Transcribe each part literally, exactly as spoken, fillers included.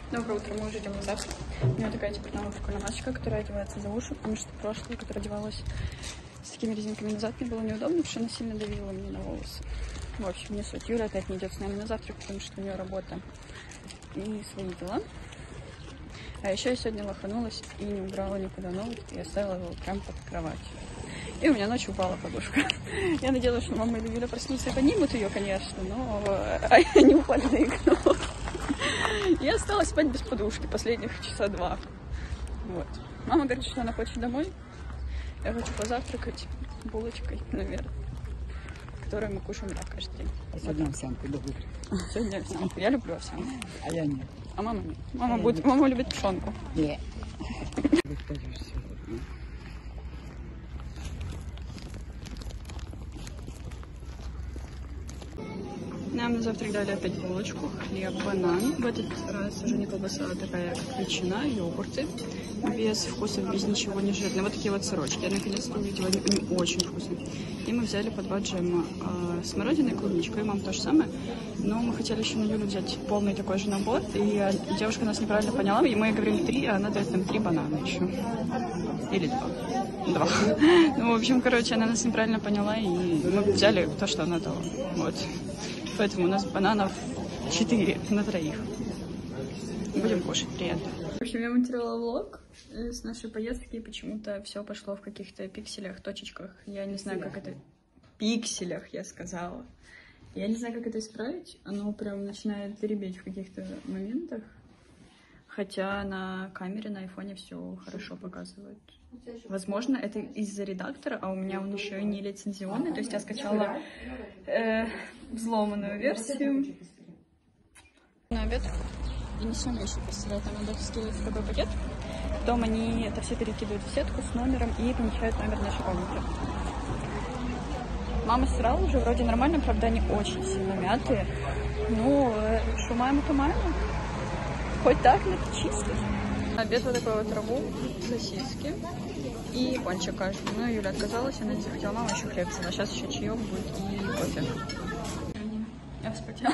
Доброе утро, мы уже идем на завтрак. У меня такая теперь новая прикольная масочка, которая одевается за уши, потому что прошлая, которая одевалась с такими резинками назад, мне было неудобно, потому что она сильно давила мне на волосы. В общем, не суть. Юля опять не идет с нами на завтрак, потому что у нее работа и свои дела. А еще я сегодня лоханулась и не убрала никуда ноут, и оставила его прям под кроватью. И у меня ночью упала подушка. Я надеялась, что мама или Юля проснутся и поднимут ее, конечно, но они уходят на игру. Я осталась спать без подушки последних часа два. Вот. Мама говорит, что она хочет домой. Я хочу позавтракать булочкой, наверное, которую мы кушаем да, каждый день. А сегодня овсянку добавлю. Сегодня овсянку. Я люблю овсянку. А я нет. А мама нет. Мама, будет, мама любит пшенку. Нет. Нам на завтрак дали опять булочку, хлеб, банан. В этот раз уже не колбаса, а такая как ветчина, йогурты. Без вкусов, без ничего, не жирные. Вот такие вот сырочки. Я наконец-то увидела, они, они очень вкусные. И мы взяли по два джема. Э, смородина и клубничка. И мама то же самое. Но мы хотели еще на Юлю взять полный такой же набор. И девушка нас неправильно поняла. И мы говорим три, а она дает нам три банана еще. Или два. Два. Ну, в общем, короче, она нас неправильно поняла. И мы взяли то, что она дала. Вот. Поэтому у нас бананов четыре на троих. Будем кушать, приятно. В общем, я монтировала влог с нашей поездки, и почему-то все пошло в каких-то пикселях, точечках. Я не знаю, как это... Пикселях, я сказала. Я не знаю, как это исправить. Оно прям начинает ребеть в каких-то моментах. Хотя на камере, на айфоне все хорошо показывает. Возможно, это из-за редактора, а у меня он еще и не лицензионный. То есть я скачала э, взломанную версию. На обед и несем вещи, представляю, там надо скидывать в такой пакет. Потом они это все перекидывают в сетку с номером и помещают номер нашей комнаты. Мама стирала уже, вроде нормально, правда, они очень сильно мятые. Ну, что маем, то маем. Хоть так, но это чисто. На обед вот такой вот рагу, сосиски и пончик каждый. Ну, Юля отказалась, она не захотела. Мама еще хлеб взяла. Сейчас еще чаек будет и кофе. Я вспотела.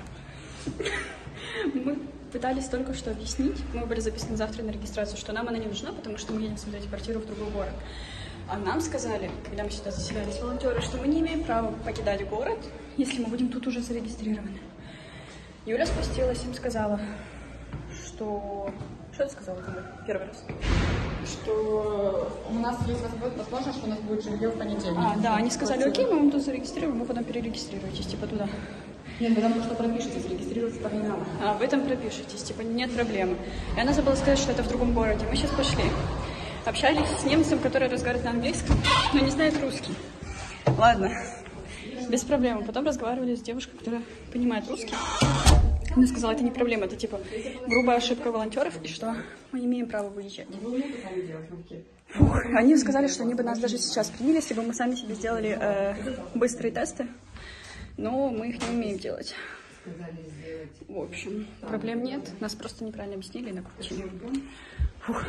Мы пытались только что объяснить, мы были записаны завтра на регистрацию, что нам она не нужна, потому что мы едем смотреть квартиру в другой город. А нам сказали, когда мы сюда заселялись, волонтеры, что мы не имеем права покидать город, если мы будем тут уже зарегистрированы. Юля спустилась, им сказала, что... Что ты сказала тебе первый раз? Что у нас есть возможность, что у нас будет жилье в понедельник. А, да, они сказали, окей, мы вам тут зарегистрируем, вы потом перерегистрируетесь, типа туда. Нет, потому что пропишитесь, регистрируйтесь по номерам. А, вы там пропишетесь, типа, нет проблемы. И она забыла сказать, что это в другом городе. Мы сейчас пошли. Общались с немцем, который разговаривает на английском, но не знает русский. Ладно, без проблем. Потом разговаривали с девушкой, которая понимает русский. Она сказала, это не проблема, это типа грубая ошибка волонтеров, и что мы имеем право выезжать. Фух, они сказали, что они бы нас даже сейчас приняли, если бы мы сами себе сделали э, быстрые тесты. Но мы их не умеем делать. В общем, проблем нет. Нас просто неправильно объяснили и накрутили. Фух.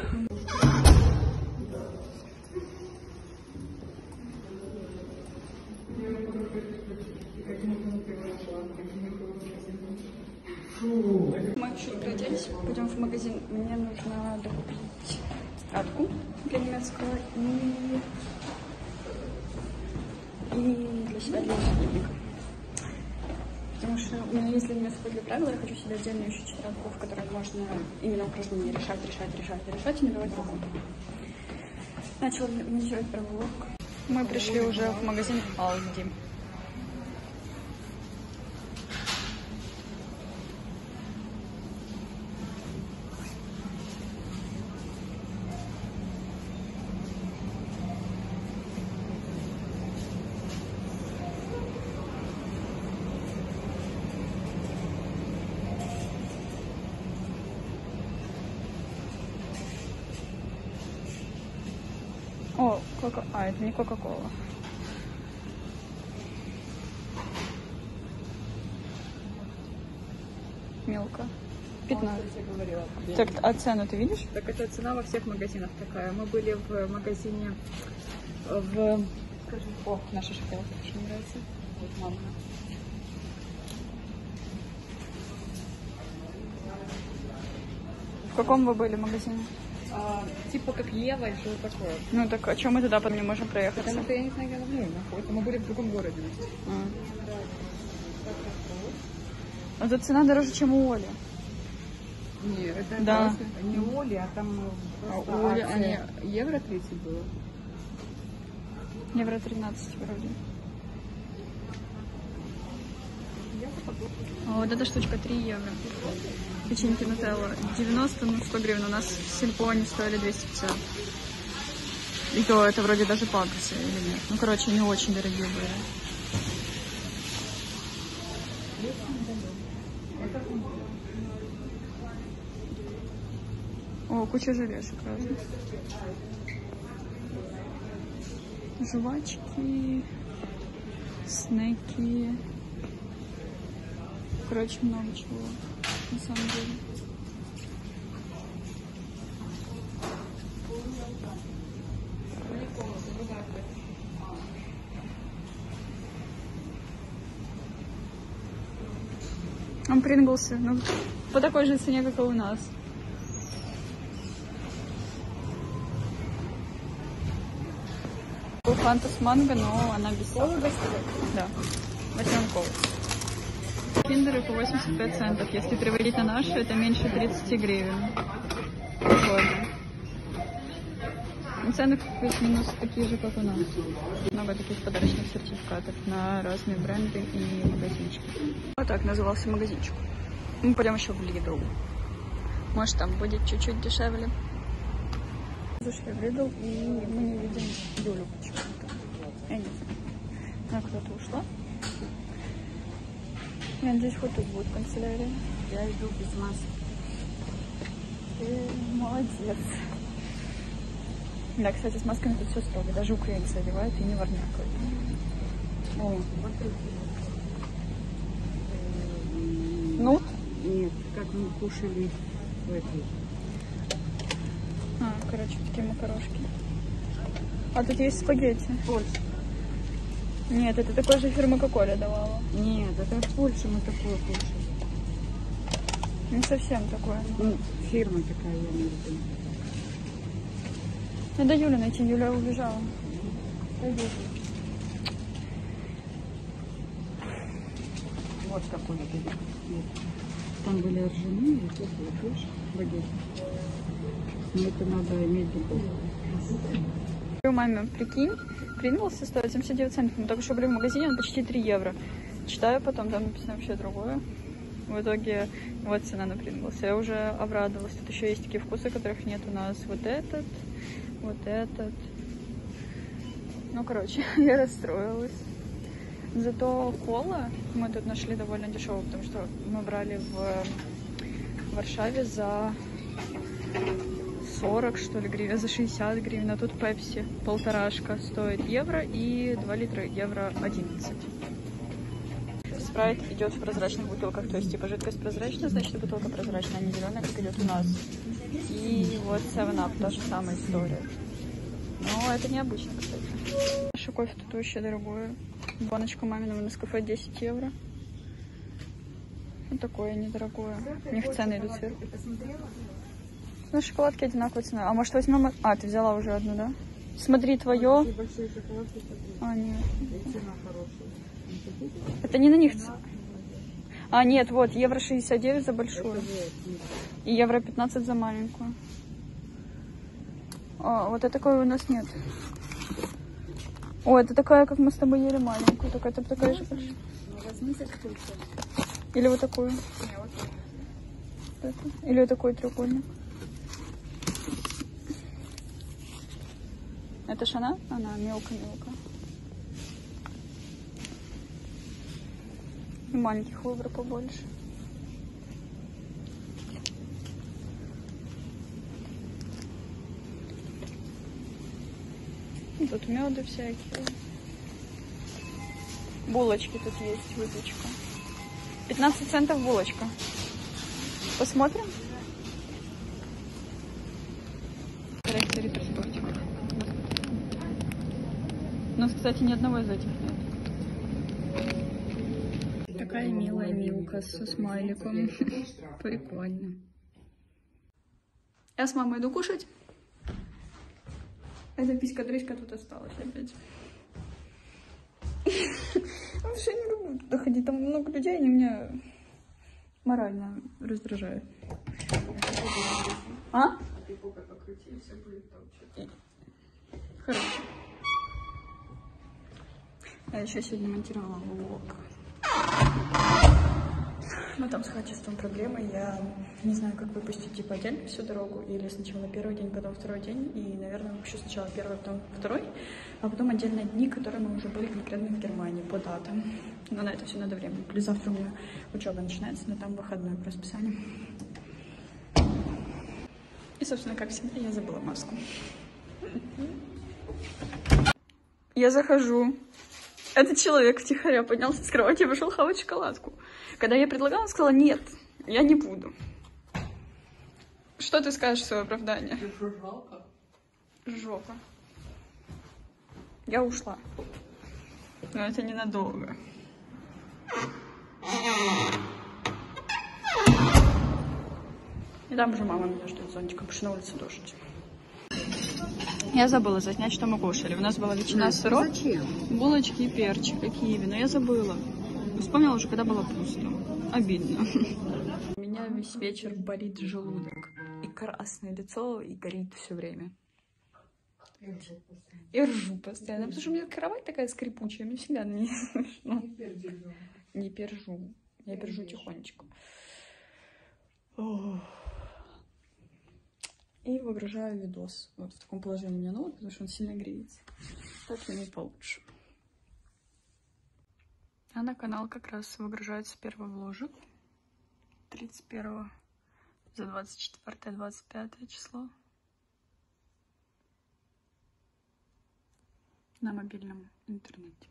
Мы чуть приоделись, пойдем в магазин. Мне нужно докупить тетрадку для немецкого и, и для себя для учебника. Потому что у меня есть для немецкого для правила, я хочу себе отдельную еще тетрадку, в которой можно именно упражнения решать, решать, решать, решать и набивать руку. Начала монтировать проволок. Мы пришли уже в магазин Aldi. О, кока... А, это не Кока-Кола. Мелко. пятнадцать. Так, а цену ты видишь? Так это цена во всех магазинах такая. Мы были в магазине в... Скажи, о, наша шоколадка очень нравится. Вот мама. В каком вы были магазине? А, типа как Ева и что такое. Ну так, а чем мы туда потом не можем проехать? Потому что я не знаю, где она находится. Мы были в другом городе. А. А тут цена дороже, чем у Оли. Нет, это Да. просто не Оли, а там А просто у Оли, акция. Евро тридцать было. Евро тринадцать вроде. А вот эта штучка три евро. Печеньки Нутелла девяносто, ну сто гривен. У нас в Сельпо они стоили двести пятьдесят. И то это вроде даже по акции или нет. Ну, короче, они очень дорогие были. О, куча желешек разных. Жвачки, снеки. Короче, много чего, на самом деле. Он Принглсы, ну, по такой же цене, как и у нас. Фанта с манго, но она без сахара. Да, возьмем колу. Киндеры по восемьдесят пять центов. Если переводить на наши, это меньше тридцати гривен. Прикольно. Цены плюс-минус такие же, как у нас. Много таких подарочных сертификатов на разные бренды и магазинчики. Вот так назывался магазинчик. Мы пойдем еще в Lidl. Может, там будет чуть-чуть дешевле. Зашли в Lidl, и мы не видим Юлю почему-то. Я не знаю. Она куда-то ушла. Я надеюсь, хоть тут будет канцелярия. Я иду без маски. Ты молодец. Да, кстати, с масками тут все строго. Даже украинцы одевают и не ворнякают. О, вот это. Нут? Нет, как мы кушали в этой. А, короче, такие макарошки. А тут есть спагетти. Польша. Нет, это такой же фирмы, как Оля давала. Нет, это в Польше мы такое кушали. Не совсем такое. Ну, фирма такая, я не знаю. Надо Юлю найти. Юля убежала. Пойди. Вот какой это цвет. Там были ржаные, и тут видишь, багет. Но это надо иметь в виду. Говорю маме, прикинь, Принглсы стоит семьдесят девять центов. Мы только что были в магазине, он почти три евро. Читаю потом, там написано вообще другое. В итоге вот цена на Принглс. Я уже обрадовалась. Тут еще есть такие вкусы, которых нет у нас. Вот этот, вот этот. Ну, короче, я расстроилась. Зато кола мы тут нашли довольно дешево, потому что мы брали в Варшаве за сорок, что ли, гривен, за шестьдесят гривен. А тут пепси полторашка стоит евро и два литра евро одиннадцать. Спрайт идет в прозрачных бутылках, то есть типа жидкость прозрачная, значит бутылка прозрачная, а не зеленая, как идет у нас. И вот севен ап, та же самая история. Но это необычно, кстати. Наше кофе тут вообще дорогое. Баночка маминого Нескафе десять евро. Вот такое недорогое. У них цены идут сверху. На шоколадке одинаковая цена. А может возьмем... А, ты взяла уже одну, да? Смотри, твое. А, нет. Это не на них. А, нет, вот, евро шестьдесят девять за большую. И евро пятнадцать за маленькую. А, вот это такой у нас нет. О, это такая, как мы с тобой ели маленькую. Только это такая же большая. Или вот такую. Или вот такой треугольник. Это ж она? Она мелко-мелко. И маленьких выбор побольше. И тут меды всякие. Булочки тут есть, выпечка. пятнадцать центов булочка. Посмотрим. Корректор Риттер-Спортик. У нас, кстати, ни одного из этих нет. Такая милая Милка со смайликом. Прикольно. Я с мамой иду кушать. Эта писька-дрыська тут осталась опять. Вообще не люблю туда ходить. Там много людей, они меня морально раздражают. А? Хорошо. Я еще сегодня монтировала влог. Ну там с качеством проблемы. Я не знаю, как выпустить типа отдельно всю дорогу. Или сначала первый день, потом второй день. И, наверное, выпущу сначала первый, потом второй. А потом отдельно дни, которые мы уже были конкретно в Германии по датам. Но на это все надо время. Плюс завтра у меня учеба начинается, но там выходной по расписанию. И, собственно, как всегда, я забыла маску. Я захожу. Этот человек втихаря поднялся с кровати и пошел хавать шоколадку. Когда я предлагала, он сказала: нет, я не буду. Что ты скажешь в свое оправдание? Жопа. Я ушла. Но это ненадолго. И там уже мама меня ждет зонтиком, потому что на улице дождь. Я забыла заснять, что мы кушали. У нас была ветчина с сыром, булочки и перчик, и киви. Но я забыла. Вспомнила уже, когда было пусто. Обидно. У меня весь вечер болит желудок. И красное лицо, и горит все время. И ржу постоянно. Потому что у меня кровать такая скрипучая. Мне всегда не смешно. Не пержу. Я пержу тихонечко. И выгружаю видос. Вот в таком положении у меня ноут, потому что он сильно греется. Так ему получше. А на канал как раз выгружается первый вложек. тридцать первого за двадцать четвёртое двадцать пятое число. На мобильном интернете.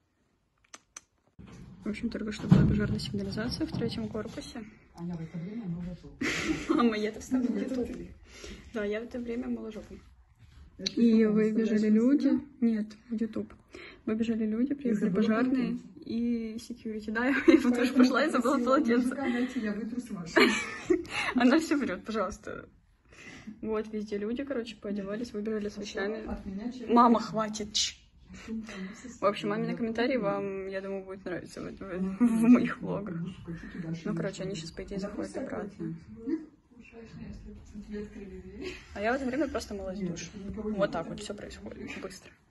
В общем, только что была пожарная сигнализация в третьем корпусе. А я в это время мыла жопу. Мама, я-то вставлю в ютуб. Да, я в это время мыла жопу. И выбежали люди. Нет, в ютуб. Выбежали люди, приехали пожарные и секьюрити. Да, я вот тоже пошла и забыла полотенце. Я вытру с вашей. Она все врет, пожалуйста. Вот, везде люди, короче, поодевались, выбежали с вещами. Мама, хватит! В общем, мамины комментарии вам, я думаю, будет нравиться в, в, в моих влогах. Ну, короче, они сейчас, по идее, заходят обратно. А я в это время просто мылась в душ. Вот так вот все происходит, быстро.